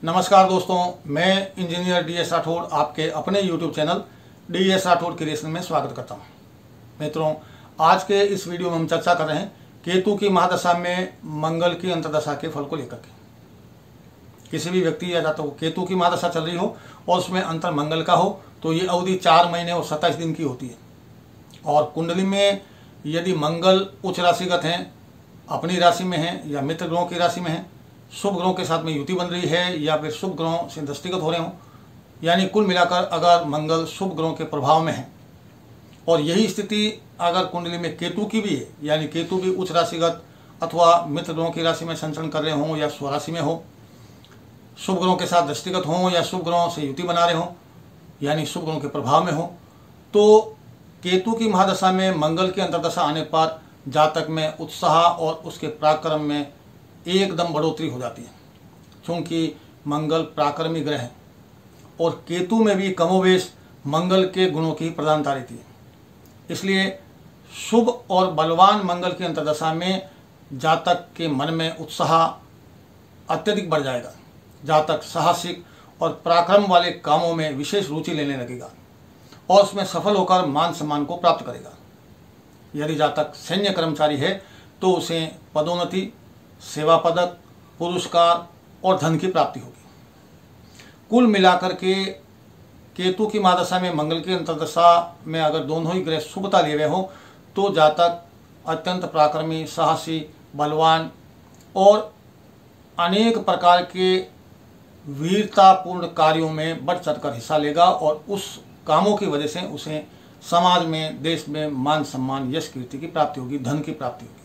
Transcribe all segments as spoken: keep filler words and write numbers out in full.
नमस्कार दोस्तों, मैं इंजीनियर डी एस राठौड़ आपके अपने YouTube channel D S Rathore creation में स्वागत करता हूं। मित्रों, आज के इस वीडियो में हम चर्चा कर रहे हैं केतु की महादशा में मंगल की अंतर्दशा के फल को लेकर के। किसी भी व्यक्ति या जातक को केतु की महादशा चल रही हो और उसमें अंतर मंगल का हो तो ये अवधि चार महीने और सत्ताईस दिन की होती है। और कुंडली में यदि मंगल उच्च राशिगत हैं, अपनी राशि में हैं या मित्र ग्रहों की राशि में हैं, शुभ ग्रहों के साथ में युति बन रही है या फिर शुभ ग्रहों से दृष्टिगत हो रहे हों, यानी कुल मिलाकर अगर मंगल शुभ ग्रहों के प्रभाव में है और यही स्थिति अगर कुंडली में केतु की भी है, यानी केतु भी उच्च राशिगत अथवा मित्र ग्रहों की राशि में संचरण कर रहे हों या स्वराशि में हो, शुभ ग्रहों के साथ दृष्टिगत हों या शुभ ग्रहों से युति बना रहे हों, यानी शुभ ग्रहों के प्रभाव में हो, तो केतु की महादशा में मंगल की अंतर्दशा आने पर जातक में उत्साह और उसके पराक्रम में एकदम बढ़ोतरी हो जाती है। क्योंकि मंगल पराक्रमी ग्रह है और केतु में भी कमोवेश मंगल के गुणों की प्रधानता रहती है। इसलिए शुभ और बलवान मंगल की अंतर्दशा में जातक के मन में उत्साह अत्यधिक बढ़ जाएगा। जातक साहसिक और पराक्रम वाले कामों में विशेष रुचि लेने लगेगा और उसमें सफल होकर मान सम्मान को प्राप्त करेगा। यदि जातक सैन्य कर्मचारी है तो उसे पदोन्नति, सेवा पदक, पुरस्कार और धन की प्राप्ति होगी। कुल मिलाकर के केतु की महादशा में मंगल की अंतर्दशा में अगर दोनों ही ग्रह शुभता लिए हुए हो तो जातक अत्यंत पराक्रमी, साहसी, बलवान और अनेक प्रकार के वीरतापूर्ण कार्यों में बढ़ चढ़कर हिस्सा लेगा और उस कामों की वजह से उसे समाज में, देश में मान सम्मान, यश, कीर्ति की प्राप्ति होगी, धन की प्राप्ति होगी।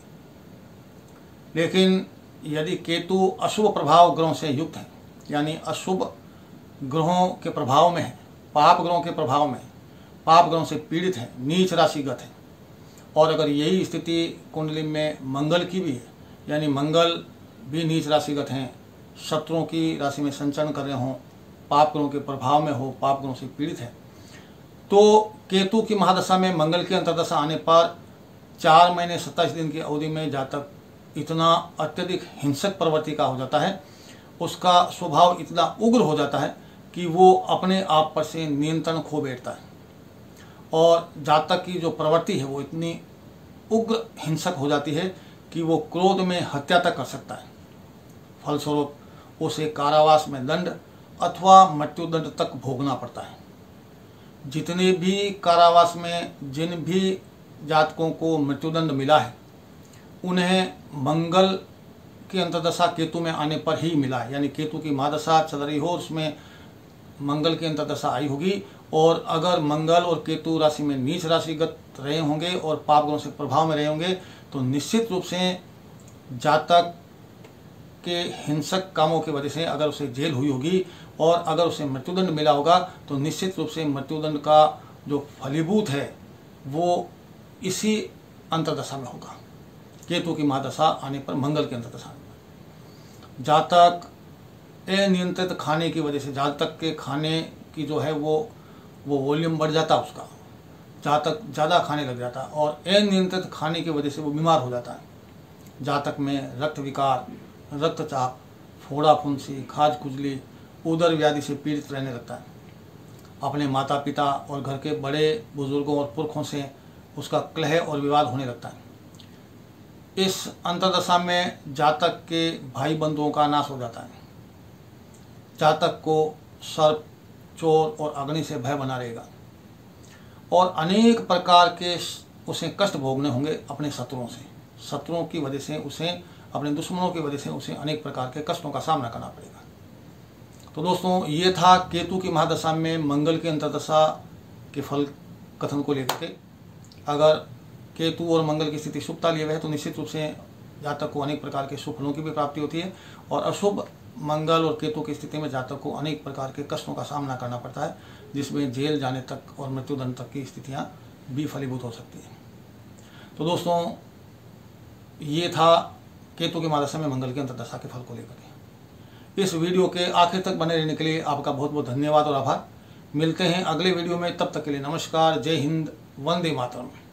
लेकिन यदि केतु अशुभ प्रभाव ग्रहों से युक्त है, यानी अशुभ ग्रहों के प्रभाव में है, पाप ग्रहों के प्रभाव में, पाप ग्रहों से पीड़ित है, नीच राशिगत है, और अगर यही स्थिति कुंडली में मंगल की भी है, यानी मंगल भी नीच राशिगत हैं, शत्रुओं की राशि में संचरण कर रहे हों, पाप ग्रहों के प्रभाव में हो, पाप ग्रहों से पीड़ित है, तो केतु की महादशा में मंगल की अंतर्दशा आने पर चार महीने सत्ताईस दिन की अवधि में जातक इतना अत्यधिक हिंसक प्रवृत्ति का हो जाता है, उसका स्वभाव इतना उग्र हो जाता है कि वो अपने आप पर से नियंत्रण खो बैठता है और जातक की जो प्रवृत्ति है वो इतनी उग्र हिंसक हो जाती है कि वो क्रोध में हत्या तक कर सकता है। फलस्वरूप उसे कारावास में दंड अथवा मृत्युदंड तक भोगना पड़ता है। जितने भी कारावास में जिन भी जातकों को मृत्युदंड मिला है उन्हें मंगल की अंतर्दशा केतु में आने पर ही मिला है, यानी केतु की महादशा चल रही हो उसमें मंगल की अंतर्दशा आई होगी। और अगर मंगल और केतु राशि में नीच राशिगत रहे होंगे और पाप ग्रहों से प्रभाव में रहे होंगे तो निश्चित रूप से जातक के हिंसक कामों की वजह से अगर उसे जेल हुई होगी और अगर उसे मृत्युदंड मिला होगा तो निश्चित रूप से मृत्युदंड का जो फलीभूत है वो इसी अंतर्दशा में होगा, केतु की महादशा आने पर, मंगल की अंतर्दशा आने पर। जातक अनियंत्रित खाने की वजह से, जातक के खाने की जो है वो वो वॉल्यूम बढ़ जाता है उसका, जातक ज़्यादा खाने लग जाता है और अनियंत्रित खाने की वजह से वो बीमार हो जाता है। जातक में रक्त विकार, रक्तचाप, फोड़ा फुंसी, खाज खुजली, उदर व्याधि से पीड़ित रहने लगता है। अपने माता पिता और घर के बड़े बुजुर्गों और पुरखों से उसका कलह और विवाद होने लगता है। इस अंतर्दशा में जातक के भाई बंधुओं का नाश हो जाता है। जातक को सर्प, चोर और अग्नि से भय बना रहेगा और अनेक प्रकार के उसे कष्ट भोगने होंगे अपने शत्रुओं से। शत्रुओं की वजह से उसे, अपने दुश्मनों की वजह से उसे अनेक प्रकार के कष्टों का सामना करना पड़ेगा। तो दोस्तों, ये था केतु की महादशा में मंगल की अंतर्दशा के फल कथन को लेकर के। अगर केतु और मंगल की स्थिति शुभता लिए हुए है तो निश्चित रूप से जातक को अनेक प्रकार के शुभ फलों की भी प्राप्ति होती है और अशुभ मंगल और केतु की स्थिति में जातक को अनेक प्रकार के कष्टों का सामना करना पड़ता है, जिसमें जेल जाने तक और मृत्युदंड तक की स्थितियां भी फलीभूत हो सकती हैं। तो दोस्तों, ये था केतु की महादशा में मंगल की अंतर्दशा के फल को लेकर के। इस वीडियो के आखिर तक बने रहने के लिए आपका बहुत बहुत धन्यवाद और आभार। मिलते हैं अगले वीडियो में, तब तक के लिए नमस्कार, जय हिंद, वंदे मातरम।